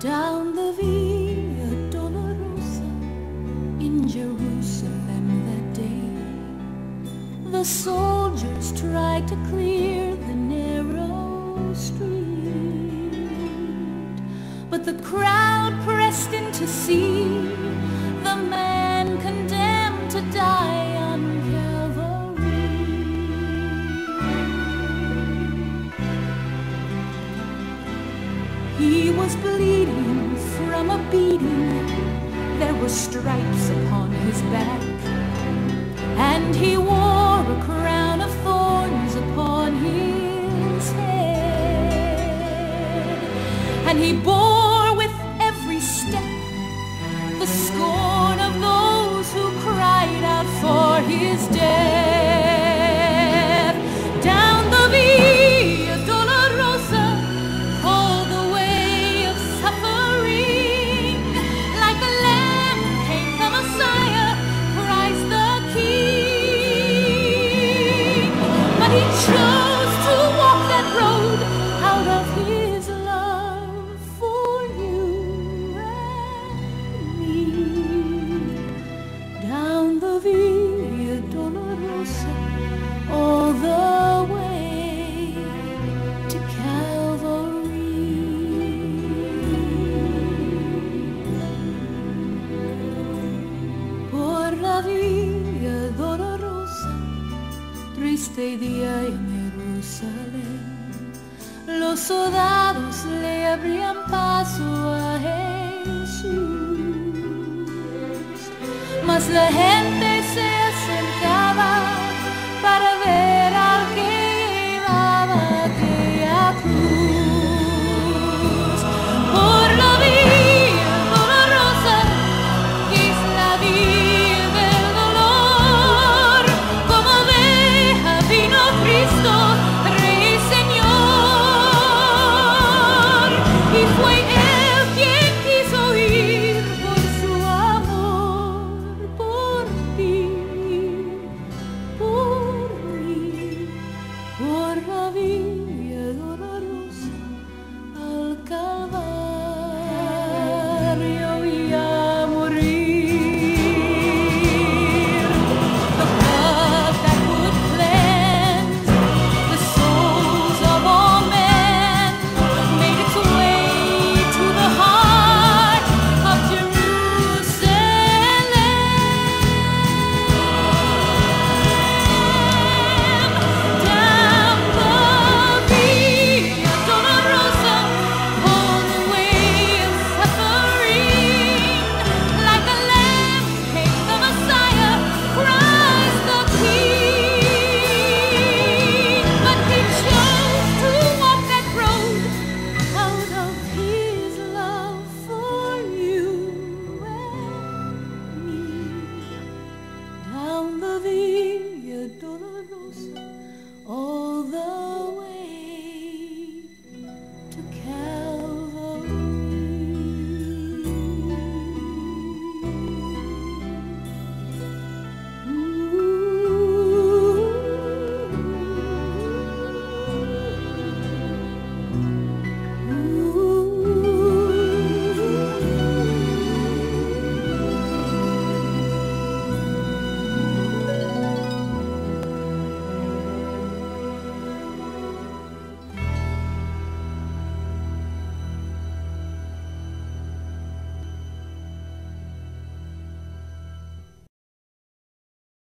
down the Via Dolorosa in Jerusalem that day. The soldiers tried to clear the narrow street, but the crowd pressed in to see the man condemned to die on Calvary. He was bleeding from a beating, there were stripes upon his back, and he wore a crown of thorns upon his head, and he bore with every step the scorn of those who cried out for his death. Down the Via Dolorosa, called the way of suffering, like a lamb came the Messiah, Christ the King. But he chose to walk that road out of his love for you and me. Down the Via Dolorosa, all the way to Calvary. Por la Via Dolorosa, triste día en Jerusalén, los soldados le abrían paso a Jesús, mas la gente